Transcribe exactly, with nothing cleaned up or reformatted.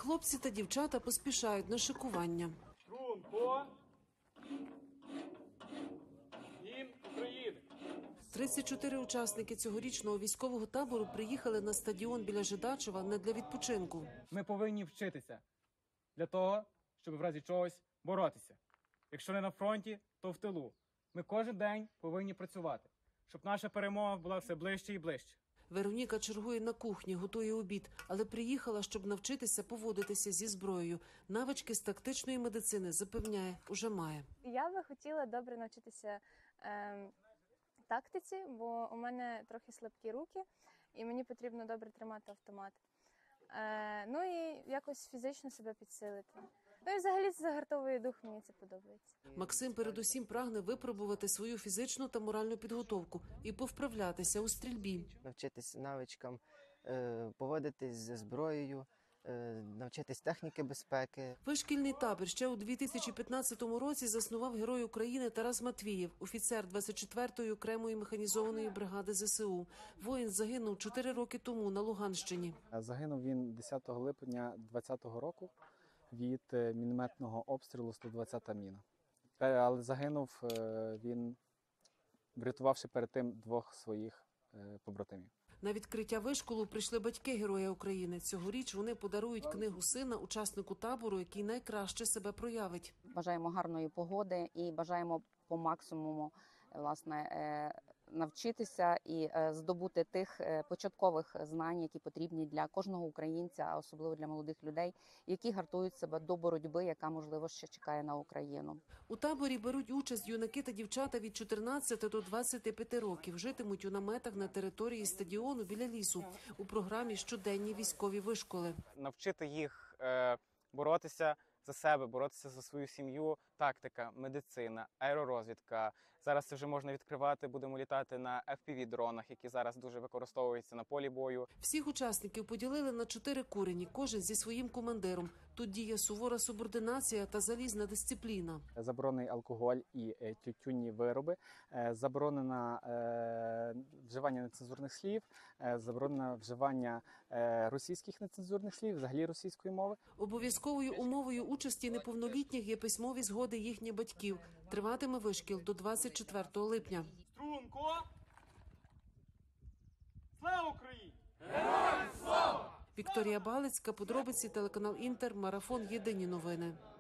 Хлопці та дівчата поспішають на шикування. Струнко. Гімн України. тридцять чотири учасники цьогорічного військового табору приїхали на стадіон біля Жидачева не для відпочинку. Ми повинні вчитися для того, щоб в разі чогось боротися. Якщо не на фронті, то в тилу. Ми кожен день повинні працювати, щоб наша перемога була все ближче і ближче. Вероніка чергує на кухні, готує обід, але приїхала, щоб навчитися поводитися зі зброєю. Навички з тактичної медицини, запевняє, уже має. Я би хотіла добре навчитися е, тактиці, бо у мене трохи слабкі руки, і мені потрібно добре тримати автомат. Е, ну і якось фізично себе підсилити. Ну і взагалі це загартовує дух, мені це подобається. Максим передусім прагне випробувати свою фізичну та моральну підготовку і повправлятися у стрільбі. Навчитись навичкам, поводитись зі зброєю, навчитись техніки безпеки. Вишкільний табір ще у дві тисячі п'ятнадцятому році заснував Герой України Тарас Матвієв, офіцер двадцять четвертої окремої механізованої бригади зе се у. Воїн загинув чотири роки тому на Луганщині. Загинув він десятого липня двадцятого року від мінометного обстрілу сто двадцята міна. Але загинув він, врятувавши перед тим двох своїх побратимів. На відкриття вишколу прийшли батьки Героя України. Цьогоріч вони подарують книгу сина учаснику табору, який найкраще себе проявить. Бажаємо гарної погоди і бажаємо по максимуму власне навчитися і здобути тих початкових знань, які потрібні для кожного українця, а особливо для молодих людей, які гартують себе до боротьби, яка, можливо, ще чекає на Україну. У таборі беруть участь юнаки та дівчата від чотирнадцяти до двадцяти п'яти років. Житимуть у наметах на території стадіону біля лісу. У програмі щоденні військові вишколи. Навчити їх е, боротися за себе, боротися за свою сім'ю, тактика, медицина, аеророзвідка. Зараз це вже можна відкривати, будемо літати на еф пі ві-дронах, які зараз дуже використовуються на полі бою. Всіх учасників поділили на чотири курені, кожен зі своїм командиром. Тут діє сувора субординація та залізна дисципліна. Заборонений алкоголь і тютюнні вироби, заборонено вживання нецензурних слів, заборонено вживання російських нецензурних слів, взагалі російської мови. Обов'язковою умовою участі неповнолітніх є письмові згоди їхніх батьків. Триватиме вишкіл до двадцять четвертого липня. Струнко. Слава Україні! Вікторія Балицька, подробиці, телеканал Інтер, марафон «Єдині новини».